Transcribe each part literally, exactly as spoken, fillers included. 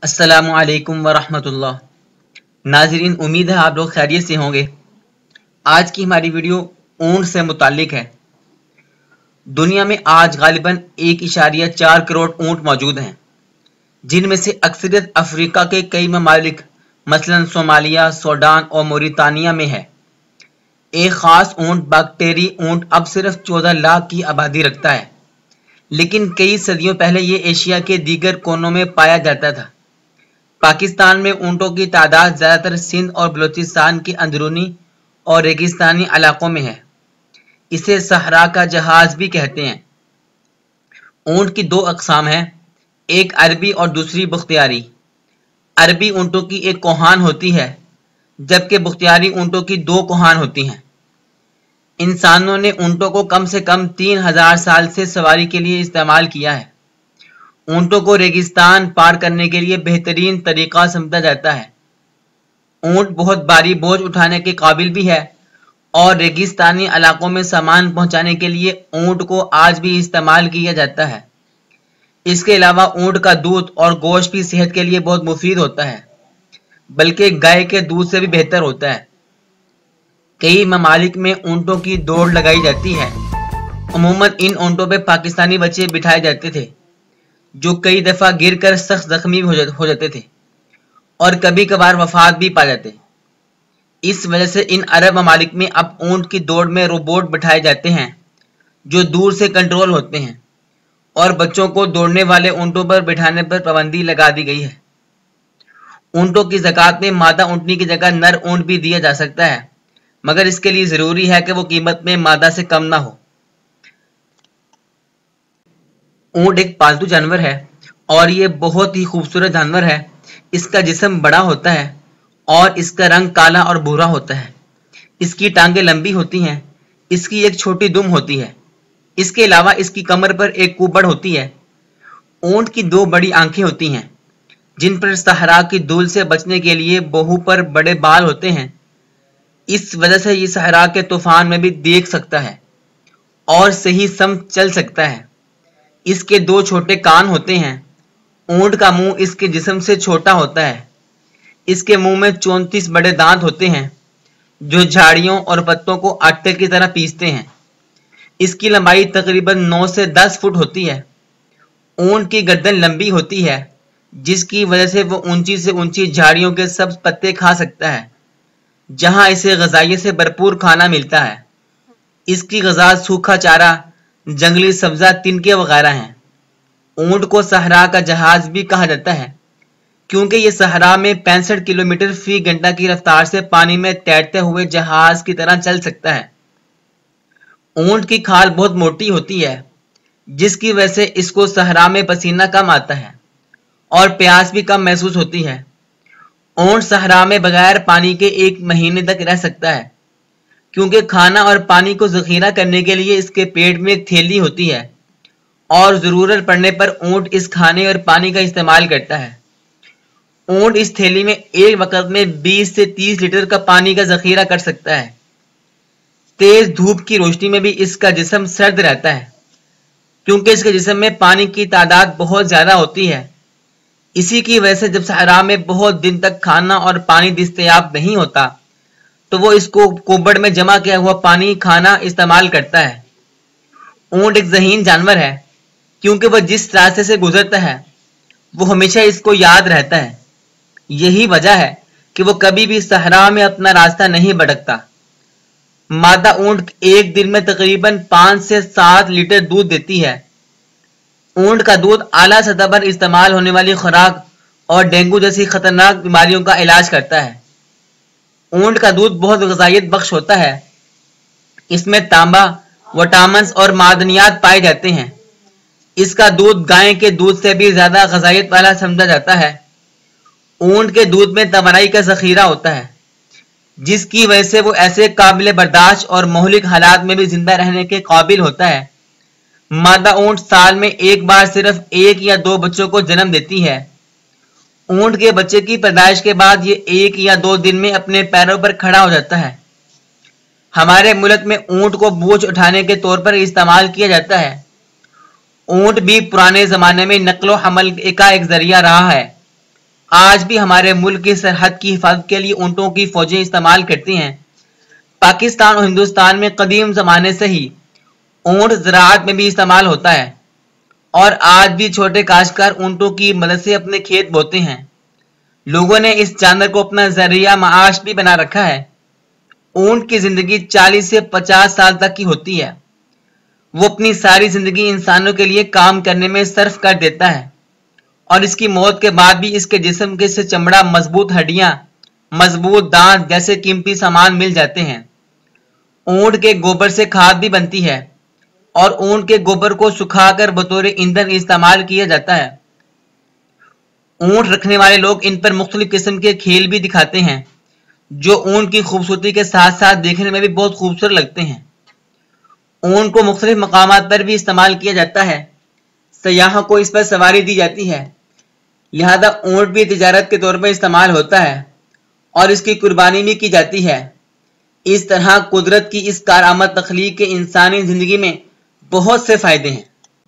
अस्सलामु अलैकुम वरहमतुल्लाह। नाज़रीन, उम्मीद है आप लोग खैरियत से होंगे। आज की हमारी वीडियो ऊँट से मुताल्लिक है। दुनिया में आज गालिबन एक इशारिया चार करोड़ ऊँट मौजूद हैं, जिनमें से अक्सरियत अफ्रीका के कई ममालिक मसलन सोमालिया, सूडान और मोरितानिया में है। एक ख़ास ऊँट बकटेरी ऊँट अब सिर्फ चौदह लाख की आबादी रखता है, लेकिन कई सदियों पहले ये एशिया के दीगर कोनों में पाया जाता था। पाकिस्तान में ऊँटों की तादाद ज़्यादातर सिंध और बलूचिस्तान के अंदरूनी और रेगिस्तानी इलाकों में है। इसे सहरा का जहाज भी कहते हैं। ऊँट की दो अक़साम हैं, एक अरबी और दूसरी बुख्तियारी। अरबी ऊँटों की एक कोहान होती है, जबकि बुख्तियारी ऊँटों की दो कोहान होती हैं। इंसानों ने ऊँटों को कम से कम तीन हजार साल से सवारी के लिए इस्तेमाल किया है। ऊँटों को रेगिस्तान पार करने के लिए बेहतरीन तरीका समझा जाता है। ऊँट बहुत भारी बोझ उठाने के काबिल भी है और रेगिस्तानी इलाकों में सामान पहुंचाने के लिए ऊँट को आज भी इस्तेमाल किया जाता है। इसके अलावा ऊँट का दूध और गोश्त भी सेहत के लिए बहुत मुफीद होता है, बल्कि गाय के दूध से भी बेहतर होता है। कई ममालिक में ऊँटों की दौड़ लगाई जाती है। अमूमन इन ऊँटों पर पाकिस्तानी बच्चे बिठाए जाते थे, जो कई दफ़ा गिरकर सख्त जख्मी हो जाते थे और कभी कभार वफात भी पा जाते। इस वजह से इन अरब ममालिक में अब ऊँट की दौड़ में रोबोट बिठाए जाते हैं, जो दूर से कंट्रोल होते हैं, और बच्चों को दौड़ने वाले ऊँटों पर बिठाने पर पाबंदी लगा दी गई है। ऊँटों की ज़कात में मादा ऊँटनी की जगह नर ऊँट भी दिया जा सकता है, मगर इसके लिए ज़रूरी है कि वो कीमत में मादा से कम ना हो। ऊँट एक पालतू जानवर है और ये बहुत ही खूबसूरत जानवर है। इसका जिस्म बड़ा होता है और इसका रंग काला और भूरा होता है। इसकी टांगें लंबी होती हैं। इसकी एक छोटी दुम होती है। इसके अलावा इसकी कमर पर एक कुबड़ होती है। ऊँट की दो बड़ी आंखें होती हैं, जिन पर सहरा की धूल से बचने के लिए बहू पर बड़े बाल होते हैं। इस वजह से ये सहरा के तूफान में भी देख सकता है और सही समत चल सकता है। इसके दो छोटे कान होते हैं। ऊँट का मुंह इसके जिस्म से छोटा होता है। इसके मुंह में चौंतीस बड़े दांत होते हैं, जो झाड़ियों और पत्तों को आटे की तरह पीसते हैं। इसकी लंबाई तकरीबन नौ से दस फुट होती है। ऊँट की गर्दन लंबी होती है, जिसकी वजह से वो ऊंची से ऊंची झाड़ियों के सब्ज पत्ते खा सकता है, जहां इसे ग़िज़ाइयत से भरपूर खाना मिलता है। इसकी ग़िज़ा सूखा चारा, जंगली सब्ज़ा, तिनके वगैरह हैं। ऊँट को सहरा का जहाज भी कहा जाता है, क्योंकि ये सहरा में पैंसठ किलोमीटर फी घंटा की रफ्तार से पानी में तैरते हुए जहाज की तरह चल सकता है। ऊँट की खाल बहुत मोटी होती है, जिसकी वजह से इसको सहरा में पसीना कम आता है और प्यास भी कम महसूस होती है। ऊँट सहरा में बगैर पानी के एक महीने तक रह सकता है, क्योंकि खाना और पानी को ज़ख़ीरा करने के लिए इसके पेट में एक थैली होती है और ज़रूरत पड़ने पर ऊँट इस खाने और पानी का इस्तेमाल करता है। ऊँट इस थैली में एक वक्त में बीस से तीस लीटर का पानी का ज़ख़ीरा कर सकता है। तेज़ धूप की रोशनी में भी इसका जिस्म सर्द रहता है, क्योंकि इसके जिस्म में पानी की तादाद बहुत ज़्यादा होती है। इसी की वजह से जब सहरा में बहुत दिन तक खाना और पानी दस्तयाब नहीं होता, तो वो इसको कुबड़ में जमा किया हुआ पानी खाना इस्तेमाल करता है। ऊँट एक ज़हीन जानवर है, क्योंकि वह जिस रास्ते से गुजरता है वो हमेशा इसको याद रहता है। यही वजह है कि वो कभी भी सहरा में अपना रास्ता नहीं भटकता। मादा ऊँट एक दिन में तकरीबन पाँच से सात लीटर दूध देती है। ऊँट का दूध आला सतह पर इस्तेमाल होने वाली खुराक और डेंगू जैसी खतरनाक बीमारियों का इलाज करता है। ऊँट का दूध बहुत ग़िज़ाइयत बख्श होता है। इसमें तांबा, विटामिन्स और मादनियात पाए जाते हैं। इसका दूध गाय के दूध से भी ज़्यादा ग़िज़ाइयत वाला समझा जाता है। ऊँट के दूध में तवानाई का ज़ख़ीरा होता है, जिसकी वजह से वो ऐसे काबिल बर्दाश्त और मोहलिक हालात में भी जिंदा रहने के काबिल होता है। मादा ऊँट साल में एक बार सिर्फ एक या दो बच्चों को जन्म देती है। ऊँट के बच्चे की पैदाइश के बाद ये एक या दो दिन में अपने पैरों पर खड़ा हो जाता है। हमारे मुल्क में ऊँट को बोझ उठाने के तौर पर इस्तेमाल किया जाता है। ऊँट भी पुराने ज़माने में नक्लो हमल का एक ज़रिया रहा है। آج بھی ہمارے ملک کی سرحد کی حفاظت کے لیے اونٹوں کی فوجیں استعمال کرتی ہیں۔ پاکستان اور ہندوستان میں قدیم زمانے سے ہی اونٹ زراعت میں بھی استعمال ہوتا ہے، اور آج بھی چھوٹے کاشتکار اونٹوں کی مدد سے اپنے کھیت بوتے ہیں۔ لوگوں نے اس جانور کو اپنا ذریعہ معاش بھی بنا رکھا ہے۔ اونٹ کی زندگی چالیس سے پچاس سال تک کی ہوتی ہے۔ وہ اپنی ساری زندگی انسانوں کے لیے کام کرنے میں صرف کر دیتا ہے، اور اس کی موت کے بعد بھی اس کے جسم کے سے چمڑا، مضبوط ہڈیاں، مضبوط دانت جیسے قیمتی سامان مل جاتے ہیں۔ اونٹ کے گوبر سے کھاد بھی بنتی ہے، اور اونٹ کے گوبر کو سکھا کر بطور ایندھن استعمال کیا جاتا ہے۔ اونٹ رکھنے والے لوگ ان پر مختلف قسم کے کھیل بھی دکھاتے ہیں، جو اونٹ کی خوبصورتی کے ساتھ ساتھ دیکھنے میں بھی بہت خوبصورت لگتے ہیں۔ اونٹ کو مختلف مقامات پر بھی استعمال کیا جاتا ہے۔ سیاحوں کو اس پر سواری دی جاتی ہے، لہذا اونٹ بھی تجارت کے طور پر استعمال ہوتا ہے، اور اس کی قربانی بھی کی جاتی ہے۔ اس طرح قدرت کی اس کارآمد تخلیق کے انسانی زندگی میں بہت سے فائدے ہیں۔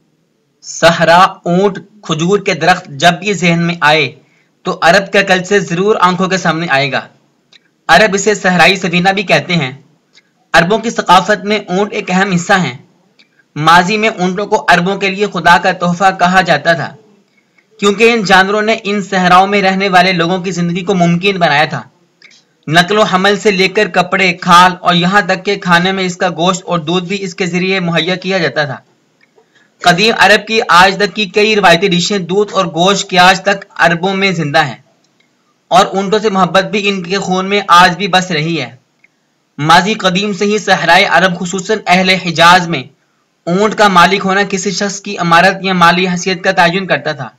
صحرا، اونٹ، کھجور کے درخت جب بھی ذہن میں آئے تو عرب کا کلچر ضرور آنکھوں کے سامنے آئے گا۔ عرب اسے صحرائی سفینہ بھی کہتے ہیں۔ عربوں کی ثقافت میں اونٹ ایک اہم حصہ ہیں۔ ماضی میں اونٹوں کو عربوں کے لیے خدا کا تحفہ کہا جاتا تھا، کیونکہ ان جانوروں نے ان صحراؤں میں رہنے والے لوگوں کی زندگی کو ممکن بنایا تھا۔ نقل و حمل سے لے کر کپڑے، کھال اور یہاں تک کہ کھانے میں اس کا گوشت اور دودھ بھی اس کے ذریعے مہیا کیا جاتا تھا۔ قدیم عرب کی آج تک کی کئی روایتی ڈشیں دودھ اور گوشت کی آج تک عربوں میں زندہ ہیں، اور اونٹوں سے محبت بھی ان کے خون میں آج بھی بس رہی ہے۔ ماضی قدیم سے ہی صحرائے عرب خصوصاً اہل حجاز میں اونٹ کا مالک ہونا کسی شخص کی امارت یا مالی حیثیت کا تعین کرتا تھا۔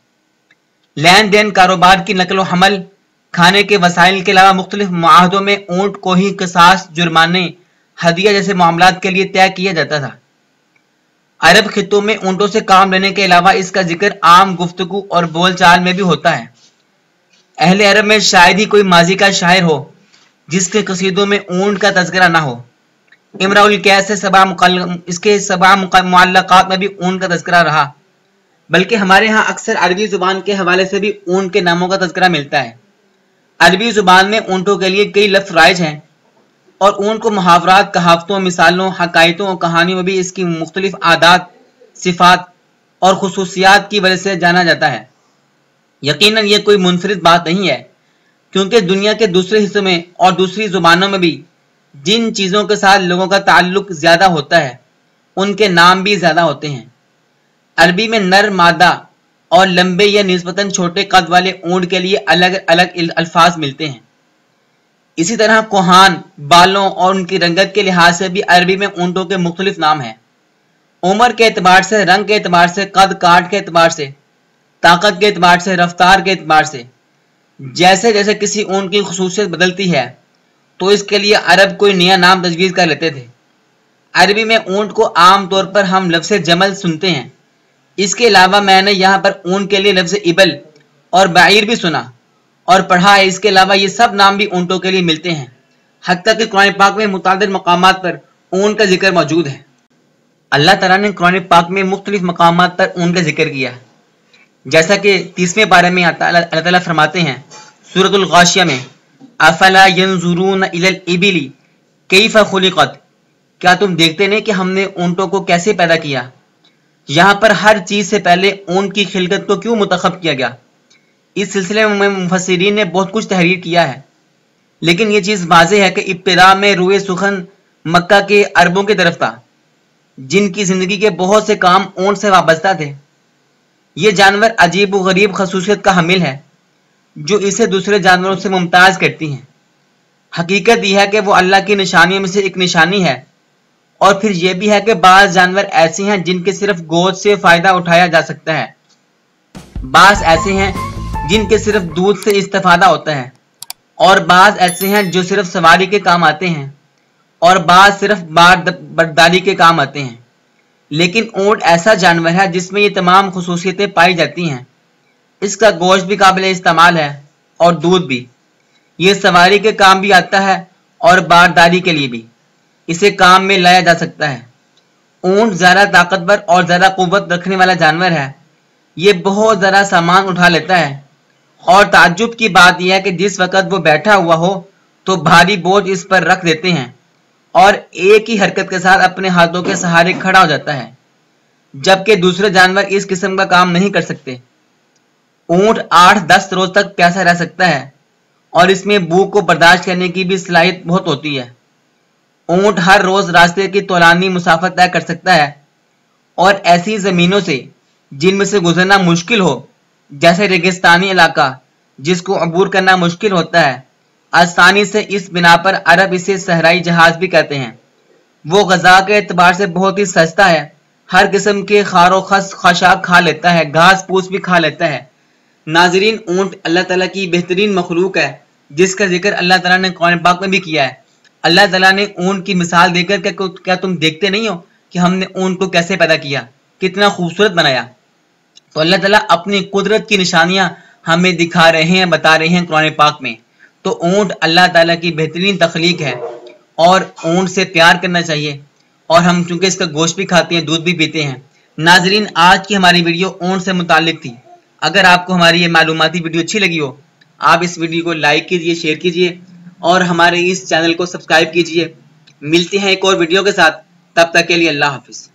لین دین، کاروبار کی نقل و حمل، کھانے کے وسائل کے علاوہ مختلف معاہدوں میں اونٹ کو ہی قصاص، جرمانے، ہدیہ جیسے معاملات کے لیے طے کیا جاتا تھا۔ عرب خطوں میں اونٹوں سے کام لینے کے علاوہ اس کا ذکر عام گفتگو اور بول چال میں بھی ہوتا ہے۔ اہل عرب میں شاید ہی کوئی ماضی کا شاعر ہو جس کے قصیدوں میں اونٹ کا تذکرہ نہ ہو۔ امراء القیس سے سبع اس کے سبع معلقات میں بھی اونٹ کا تذکرہ رہا، بلکہ ہمارے ہاں اکثر عربی زبان کے حوالے سے بھی اونٹ کے ناموں کا تذکرہ ملتا ہے۔ عربی زبان میں اونٹوں کے لیے کئی لفظ رائج ہیں، اور اونٹ کو محاورات، کہاوتوں، مثالوں، حکایتوں اور کہانیوں میں بھی اس کی مختلف عادات، صفات اور خصوصیات کی وجہ سے جانا جاتا ہے۔ یقیناً یہ کوئی منفرد بات نہیں ہے، کیونکہ دنیا کے دوسرے حصوں میں اور دوسری زبانوں میں بھی جن چیزوں کے ساتھ لوگوں کا تعلق زیادہ ہوتا ہے ان کے نام بھی زیادہ ہوتے ہیں۔ عربی میں نر، مادہ اور لمبے یا نسبتاً چھوٹے قد والے اونٹ کے لیے الگ الگ الفاظ ملتے ہیں۔ اسی طرح کوہان، بالوں اور ان کی رنگت کے لحاظ سے بھی عربی میں اونٹوں کے مختلف نام ہیں۔ عمر کے اعتبار سے، رنگ کے اعتبار سے، قد کاٹ کے اعتبار سے، طاقت کے اعتبار سے، رفتار کے اعتبار سے، جیسے جیسے کسی اونٹ کی خصوصیت بدلتی ہے تو اس کے لیے عرب کوئی نیا نام تجویز کر لیتے تھے۔ عربی میں اونٹ کو عام طور پر ہم لفظ جمل سنتے ہیں۔ اس کے علاوہ میں نے یہاں پر اونٹ کے لیے لفظ ابل اور بعیر بھی سنا اور پڑھا ہے۔ اس کے علاوہ یہ سب نام بھی اونٹوں کے لیے ملتے ہیں، حتیٰ کہ قرآن پاک میں متعدد مقامات پر اونٹ کا ذکر موجود ہے۔ اللہ تعالیٰ نے قرآن پاک میں مختلف مقامات پر اونٹ کا ذکر کیا، جیسا کہ تیسویں پارے میں اللہ تعالیٰ فرماتے ہیں سورۃ الغاشیہ میں، افلا ینظرون الی الابل کیف خلقت، کیا تم دیکھتے نہیں کہ ہم نے اونٹوں کو کیسے پیدا کیا؟ یہاں پر ہر چیز سے پہلے اونٹ کی خلقت کو کیوں منتخب کیا گیا؟ اس سلسلے میں مفسرین نے بہت کچھ تحریر کیا ہے، لیکن یہ چیز واضح ہے کہ ابتدا میں روئے سخن مکہ کے عربوں کی طرف تھا، جن کی زندگی کے بہت سے کام اونٹ سے وابستہ تھے۔ یہ جانور عجیب و غریب خصوصیت کا حامل ہے جو اسے دوسرے جانوروں سے ممتاز کرتی ہیں۔ حقیقت یہ ہے کہ وہ اللہ کی نشانیوں میں سے ایک نشانی ہے، اور پھر یہ بھی ہے کہ بعض جانور ایسے ہیں جن کے صرف گوشت سے فائدہ اٹھایا جا سکتا ہے، بعض ایسے ہیں جن کے صرف دودھ سے استفادہ ہوتا ہے، اور بعض ایسے ہیں جو صرف سواری کے کام آتے ہیں، اور بعض صرف برداری کے کام آتے ہیں۔ لیکن اونٹ ایسا جانور ہے جس میں یہ تمام خصوصیتیں پائی جاتی ہیں۔ اس کا گوشت بھی قابل استعمال ہے اور دودھ بھی۔ یہ سواری کے کام بھی آتا ہے اور بارداری کے لیے بھی اسے کام میں لایا جا سکتا ہے۔ اونٹ زیادہ طاقتور اور زیادہ قوت رکھنے والا جانور ہے۔ یہ بہت زیادہ سامان اٹھا لیتا ہے، اور ताज्जुब की बात यह है कि जिस वक्त वो बैठा हुआ हो तो भारी बोझ इस पर रख देते हैं और एक ही हरकत के साथ अपने हाथों के सहारे खड़ा हो जाता है, जबकि दूसरे जानवर इस किस्म का काम नहीं कर सकते। ऊंट आठ दस रोज तक प्यासा रह सकता है और इसमें भूख को बर्दाश्त करने की भी सलाहियत बहुत होती है। ऊंट हर रोज रास्ते की तौलानी मुसाफत तय कर सकता है और ऐसी जमीनों से जिनमें से गुजरना मुश्किल हो, जैसे रेगिस्तानी इलाका जिसको अबूर करना मुश्किल होता है, आसानी से इस बिना पर अरब इसे सहराई जहाज भी कहते हैं। वो गजा के एतबार से बहुत ही सस्ता है, हर किस्म के खारो खस खशाक खा लेता है, घास फूस भी खा लेता है। नाजरीन, ऊंट अल्लाह ताला की बेहतरीन मखलूक है जिसका जिक्र अल्लाह ताला ने कुरान पाक में भी किया है। अल्लाह ताला ने ऊंट की मिसाल देकर क्या, क्या तुम देखते नहीं हो कि हमने ऊंट को कैसे पैदा किया, कितना खूबसूरत बनाया। तो अल्लाह ताला अपनी कुदरत की निशानियां हमें दिखा रहे हैं, बता रहे हैं कुरान पाक में। तो ऊंट अल्लाह ताला की बेहतरीन तख्लीक है और ऊंट से प्यार करना चाहिए, और हम चूंकि इसका गोश्त भी खाते हैं, दूध भी पीते हैं। नाजरीन, आज की हमारी वीडियो ऊंट से मुतालिक थी। अगर आपको हमारी ये मालूमाती वीडियो अच्छी लगी हो, आप इस वीडियो को लाइक कीजिए, शेयर कीजिए और हमारे इस चैनल को सब्सक्राइब कीजिए। मिलते हैं एक और वीडियो के साथ, तब तक के लिए अल्लाह हाफिज।